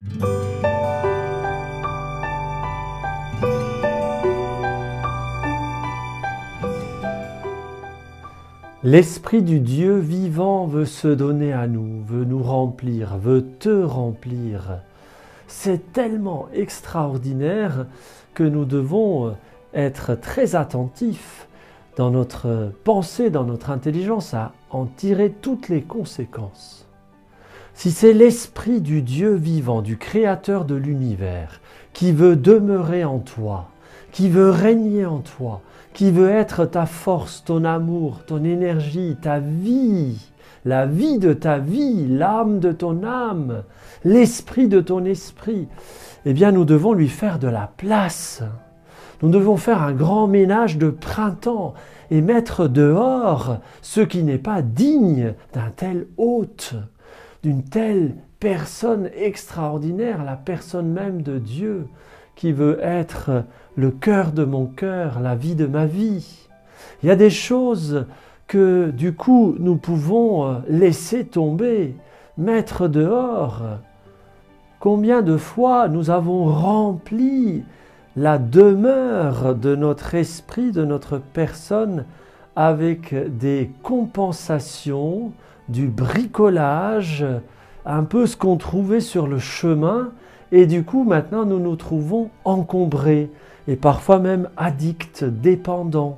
L'Esprit du Dieu vivant veut se donner à nous, veut nous remplir, veut te remplir. C'est tellement extraordinaire que nous devons être très attentifs dans notre pensée, dans notre intelligence, à en tirer toutes les conséquences. Si c'est l'Esprit du Dieu vivant, du Créateur de l'univers, qui veut demeurer en toi, qui veut régner en toi, qui veut être ta force, ton amour, ton énergie, ta vie, la vie de ta vie, l'âme de ton âme, l'esprit de ton esprit, eh bien nous devons lui faire de la place. Nous devons faire un grand ménage de printemps et mettre dehors ce qui n'est pas digne d'un tel hôte, d'une telle personne extraordinaire, la personne même de Dieu, qui veut être le cœur de mon cœur, la vie de ma vie. Il y a des choses que du coup nous pouvons laisser tomber, mettre dehors. Combien de fois nous avons rempli la demeure de notre esprit, de notre personne, avec des compensations, du bricolage, un peu ce qu'on trouvait sur le chemin, et du coup maintenant nous nous trouvons encombrés, et parfois même addicts, dépendants.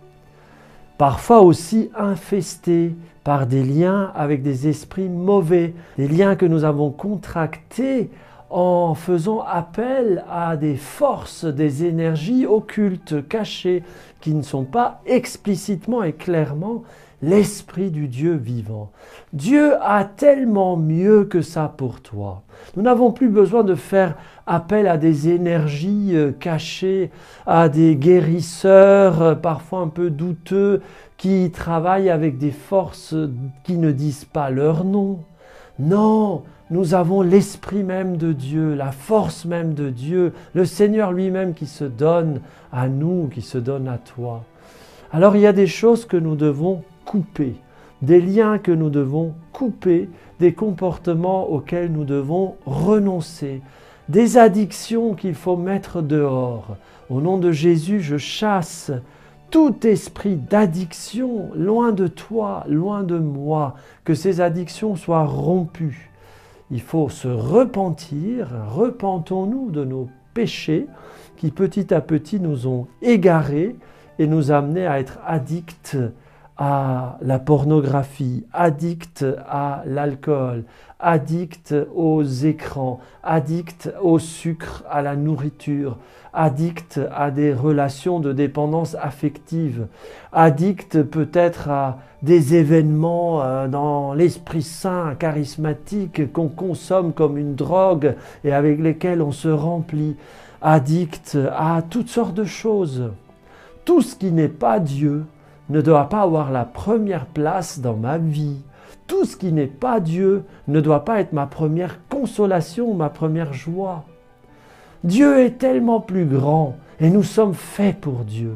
Parfois aussi infestés par des liens avec des esprits mauvais, des liens que nous avons contractés en faisant appel à des forces, des énergies occultes, cachées, qui ne sont pas explicitement et clairement l'Esprit du Dieu vivant. Dieu a tellement mieux que ça pour toi. Nous n'avons plus besoin de faire appel à des énergies cachées, à des guérisseurs parfois un peu douteux qui travaillent avec des forces qui ne disent pas leur nom. Non, nous avons l'Esprit même de Dieu, la force même de Dieu, le Seigneur lui-même qui se donne à nous, qui se donne à toi. Alors il y a des choses que nous devons couper, des liens que nous devons couper, des comportements auxquels nous devons renoncer, des addictions qu'il faut mettre dehors. Au nom de Jésus, je chasse tout esprit d'addiction loin de toi, loin de moi, que ces addictions soient rompues. Il faut se repentir, repentons-nous de nos péchés qui petit à petit nous ont égarés et nous amenés à être addicts à la pornographie, addicts à l'alcool, addicts aux écrans, addicts au sucre, à la nourriture, addicts à des relations de dépendance affective, addicts peut-être à des événements dans l'Esprit Saint charismatique qu'on consomme comme une drogue et avec lesquels on se remplit, addicts à toutes sortes de choses. Tout ce qui n'est pas Dieu ne doit pas avoir la première place dans ma vie. Tout ce qui n'est pas Dieu ne doit pas être ma première consolation, ma première joie. Dieu est tellement plus grand et nous sommes faits pour Dieu.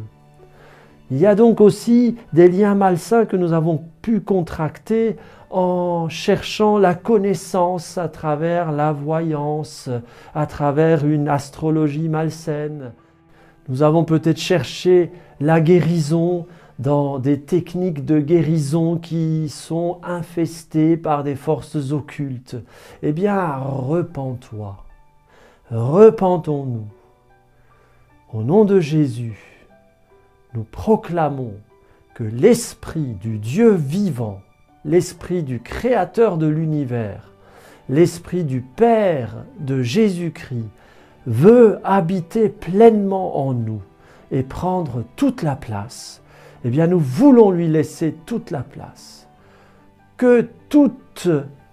Il y a donc aussi des liens malsains que nous avons pu contracter en cherchant la connaissance à travers la voyance, à travers une astrologie malsaine. Nous avons peut-être cherché la guérison dans des techniques de guérison qui sont infestées par des forces occultes. Eh bien, repens-toi. Repentons-nous. Au nom de Jésus, nous proclamons que l'Esprit du Dieu vivant, l'Esprit du Créateur de l'univers, l'Esprit du Père de Jésus-Christ veut habiter pleinement en nous et prendre toute la place. Eh bien, nous voulons lui laisser toute la place. Que toute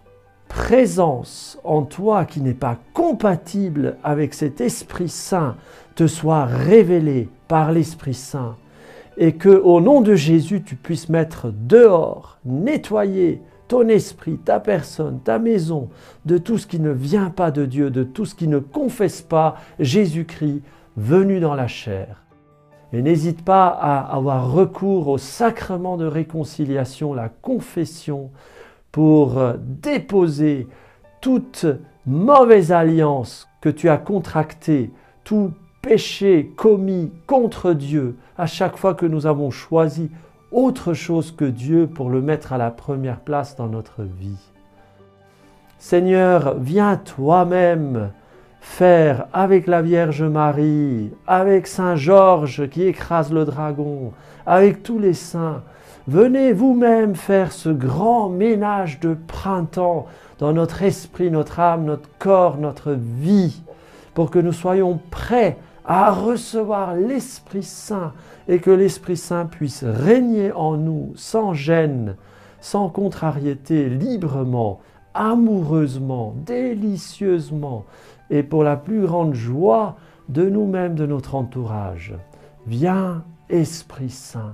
présence en toi qui n'est pas compatible avec cet Esprit Saint te soit révélée par l'Esprit Saint et que, au nom de Jésus, tu puisses mettre dehors, nettoyer ton esprit, ta personne, ta maison, de tout ce qui ne vient pas de Dieu, de tout ce qui ne confesse pas Jésus-Christ venu dans la chair. Et n'hésite pas à avoir recours au sacrement de réconciliation, la confession, pour déposer toute mauvaise alliance que tu as contractée, tout péché commis contre Dieu, à chaque fois que nous avons choisi autre chose que Dieu pour le mettre à la première place dans notre vie. Seigneur, viens toi-même faire avec la Vierge Marie, avec Saint Georges qui écrase le dragon, avec tous les saints. Venez vous-même faire ce grand ménage de printemps dans notre esprit, notre âme, notre corps, notre vie, pour que nous soyons prêts à recevoir l'Esprit Saint et que l'Esprit Saint puisse régner en nous sans gêne, sans contrariété, librement, amoureusement, délicieusement et pour la plus grande joie de nous-mêmes, de notre entourage. Viens, Esprit Saint.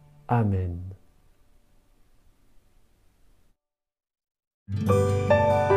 Amen.